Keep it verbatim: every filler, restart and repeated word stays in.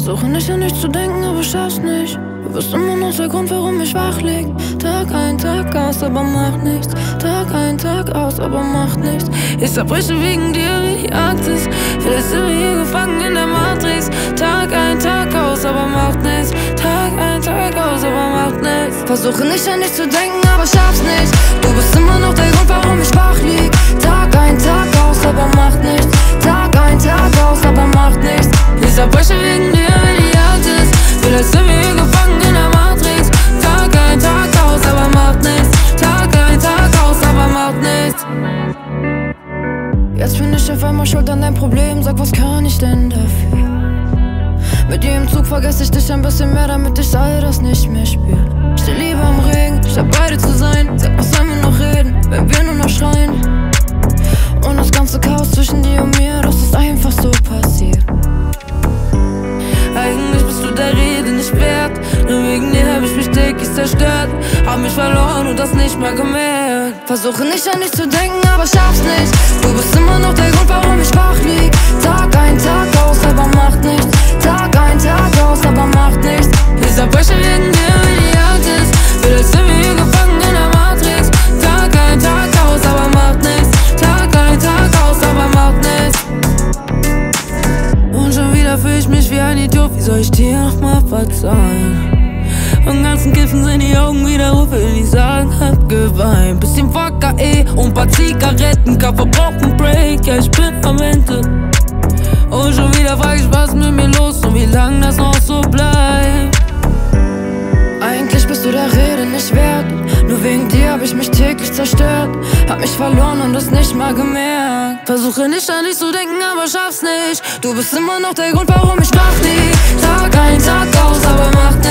Versuche nicht an dich zu denken, aber schaff's nicht. Du bist immer noch der Grund, warum ich wach lieg. Tag ein, Tag aus, aber macht nichts. Tag ein, Tag aus, aber macht nichts. Ich zerbreche wegen dir wie die Arktis. Vielleicht sind wir hier gefangen in der Matrix. Tag ein, Tag aus, aber macht nichts. Tag ein, Tag aus, aber macht nichts. Versuche nicht an dich zu denken, aber schaff's nicht. Du bist immer noch der Grund, warum ich wach lieg. Tag ein, Tag aus, aber macht nichts. Tag ein, Tag aus, aber macht nichts. Ich zerbreche wegen dir wie die Arktis. Vielleicht sind wir hier gefangen in der Matrix. Tag ein, Tag aus, aber macht nichts. Tag ein, Tag aus, aber macht nichts. Jetzt bin ich auf einmal schuld an dein Problem. Sag, was kann ich denn dafür? Mit jedem Zug vergesse ich dich ein bisschen mehr, damit ich all das nicht mehr spür. Steh lieber im Regen, statt beide zu sein. Sag, was sollen wir noch reden, wenn wir nur noch schreien? Und das ganze Chaos zwischen dir und mir, das ist einfach so passiert. Eigentlich bist du der Rede nicht wert. Nur wegen dir hab ich mich täglich zerstört. Hab mich verloren und das nicht mal gemerkt. Versuche nicht an dich zu denken, aber schaff's nicht. Du bist immer noch der Grund, warum ich wach lieg. Tag ein, Tag aus, aber macht nichts. Tag ein, Tag aus, aber macht nichts. Ich zerbreche wegen dir wie die Arktis. Vielleicht sind wir hier gefangen in der Matrix. Tag ein, Tag aus, aber macht nichts. Tag ein, Tag aus, aber macht nichts. Und schon wieder fühl ich mich wie ein Idiot. Wie soll ich dir nochmal verzeihen? Am ganzen Kiffen sind die Augen wieder rot, will ich sagen, hab geweint. Bisschen Wodka, eh, und paar Zigaretten, Kaffee braucht einen Break, ja ich bin am Ende. Und schon wieder frag ich, was mit mir los und wie lang das noch so bleibt. Eigentlich bist du der Rede nicht wert. Nur wegen dir hab ich mich täglich zerstört. Hab mich verloren und das nicht mal gemerkt. Versuche nicht an dich zu denken, aber schaff's nicht. Du bist immer noch der Grund, warum ich wach lieg. Tag ein, Tag aus, aber macht nichts.